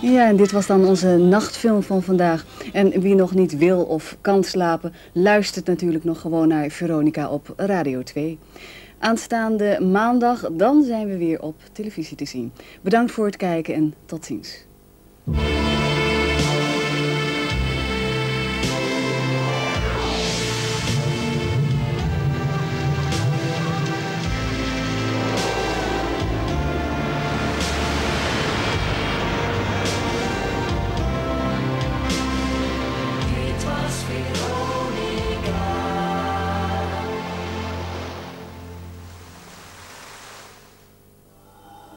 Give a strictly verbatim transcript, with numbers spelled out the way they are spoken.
Ja, en dit was dan onze nachtfilm van vandaag. En wie nog niet wil of kan slapen, luistert natuurlijk nog gewoon naar Veronica op Radio twee. Aanstaande maandag, dan zijn we weer op televisie te zien. Bedankt voor het kijken en tot ziens.